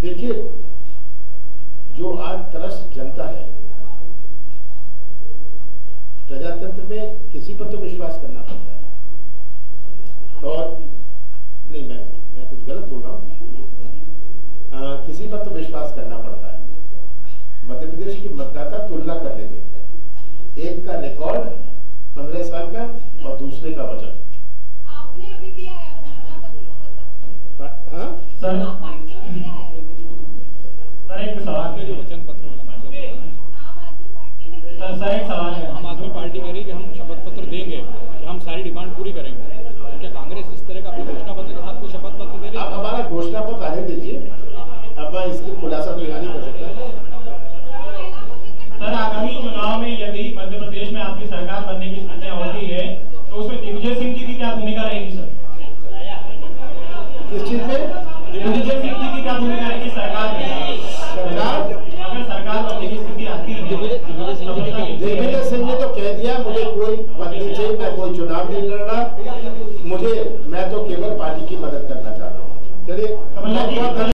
देखिए, जो आज त्रस्त जनता है, प्रजातंत्र में किसी पर तो विश्वास करना पड़ता है। और नहीं, मैं कुछ गलत बोल रहा हूँ, किसी पर तो विश्वास करना पड़ता है। मध्य प्रदेश की मतदाता तुलना कर लेंगे, एक का रिकॉर्ड 15 साल का और दूसरे का वचन। आपने अभी दिया है हाँ सर, एक सवाल के लिए वचन पत्र सर एक सवाल है। आम आदमी पार्टी कह रही है कि हम शपथ पत्र देंगे, कि हम सारी डिमांड पूरी करेंगे, तो क्या कांग्रेस इस तरह का अपने घोषणा पत्र के साथ कोई शपथ पत्र दे रही है? आप हमारा घोषणा पत्र आने दीजिए, अब मैं इसकी खुलासा तो यहाँ नहीं कर सकता। सर, आगामी चुनाव में यदि मध्य प्रदेश में आपकी सरकार बनने की स्थितियां होती है तो उसमें दिग्विजय सिंह जी की क्या भूमिका रहेगी सर? किस चीज में? दिग्विजय सिंह जी की क्या भूमिका रहेगी सरकार में? अगर सरकार बनने की स्थिति आती है, दिग्विजय सिंह ने तो कह दिया मुझे कोई पद नहीं चाहिए, मैं कोई चुनाव नहीं लड़ रहा, मैं तो केवल पार्टी की मदद करना चाहता हूँ। चलिए,